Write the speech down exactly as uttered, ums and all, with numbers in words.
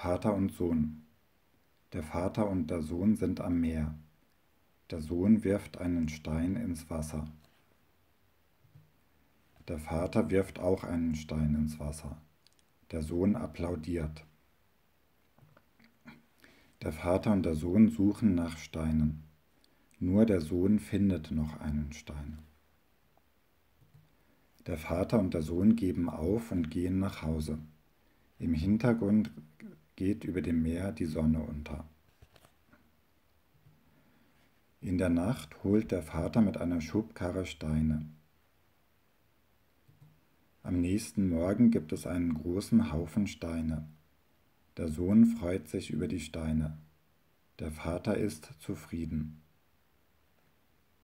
Vater und Sohn. Der Vater und der Sohn sind am Meer. Der Sohn wirft einen Stein ins Wasser. Der Vater wirft auch einen Stein ins Wasser. Der Sohn applaudiert. Der Vater und der Sohn suchen nach Steinen. Nur der Sohn findet noch einen Stein. Der Vater und der Sohn geben auf und gehen nach Hause. Im Hintergrund geht über dem Meer die Sonne unter. In der Nacht holt der Vater mit einer Schubkarre Steine. Am nächsten Morgen gibt es einen großen Haufen Steine. Der Sohn freut sich über die Steine. Der Vater ist zufrieden.